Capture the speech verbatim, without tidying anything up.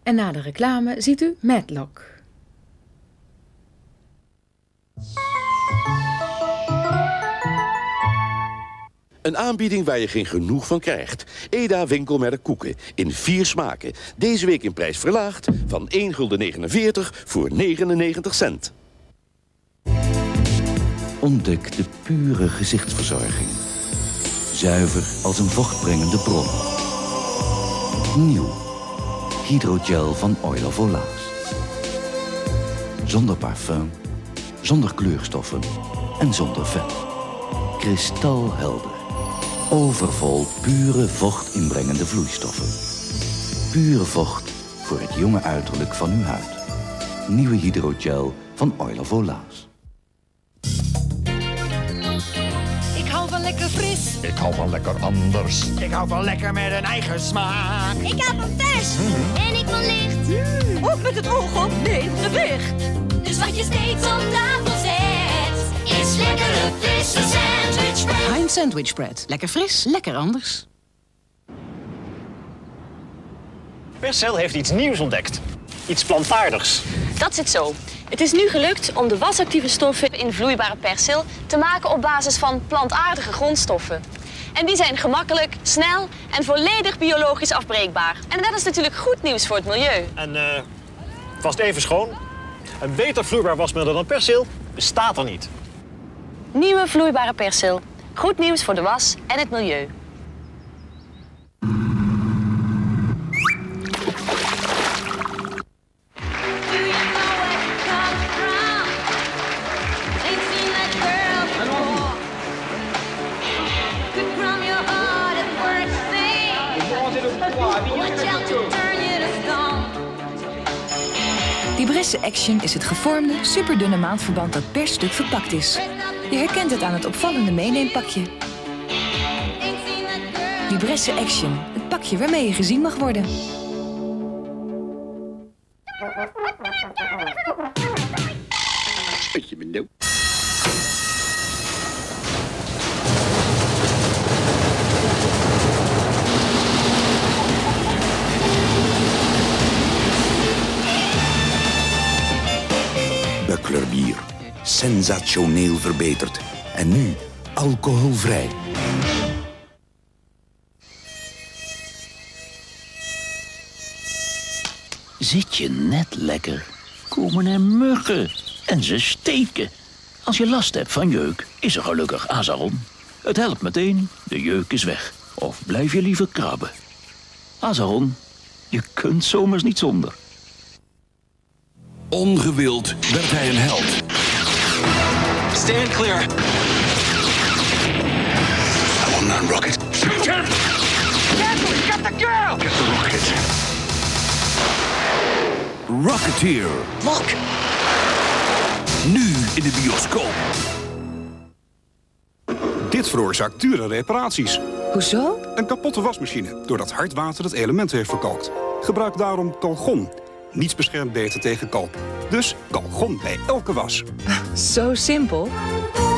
En na de reclame ziet u Matlock. Een aanbieding waar je geen genoeg van krijgt. Eda winkelmerk koeken in vier smaken. Deze week in prijs verlaagd van één gulden negenenveertig voor negenennegentig cent. Ontdek de pure gezichtsverzorging. Zuiver als een vochtbrengende bron. Nieuw. Hydrogel van Oil of Olaa's. Zonder parfum, zonder kleurstoffen en zonder vet. Kristalhelder. Overvol pure vochtinbrengende vloeistoffen. Pure vocht voor het jonge uiterlijk van uw huid. Nieuwe hydrogel van Oil of Olaa's. Ik hou van lekker fris. Ik hou van lekker anders. Ik hou van lekker met een eigen smaak. Ik hou van vers. Mm. En ik van licht. Mm. Ook met het oog op mijn gewicht. Dus wat je steeds op tafel zet, is lekkere frisse sandwichbread. Heinz Sandwichbread. Lekker fris, lekker anders. Percel heeft iets nieuws ontdekt. Iets plantaardigs. Dat zit zo. Het is nu gelukt om de wasactieve stoffen in vloeibare persil te maken op basis van plantaardige grondstoffen. En die zijn gemakkelijk, snel en volledig biologisch afbreekbaar. En dat is natuurlijk goed nieuws voor het milieu. En uh, vast even schoon. Een beter vloeibaar wasmiddel dan persil bestaat er niet. Nieuwe vloeibare persil. Goed nieuws voor de was en het milieu. Libresse Action is het gevormde, superdunne maandverband dat per stuk verpakt is. Je herkent het aan het opvallende meeneempakje. Libresse Action, het pakje waarmee je gezien mag worden. Spetje me nou. Buckler bier. Sensationeel verbeterd. En nu alcoholvrij. Zit je net lekker, komen er muggen en ze steken. Als je last hebt van jeuk, is er gelukkig Azaron. Het helpt meteen, de jeuk is weg. Of blijf je liever krabben. Azaron, je kunt zomers niet zonder. Ongewild werd hij een held. Stand clear. I want that rocket. Shoot him! Careful, you got the girl! Get the rocket. Rocketeer. Look! Nu in de bioscoop. Dit veroorzaakt dure reparaties. Hoezo? Een kapotte wasmachine, doordat hard water het element heeft verkalkt. Gebruik daarom Calgon. Niets beschermt beter tegen kalk. Dus Calgon bij elke was. Zo simpel.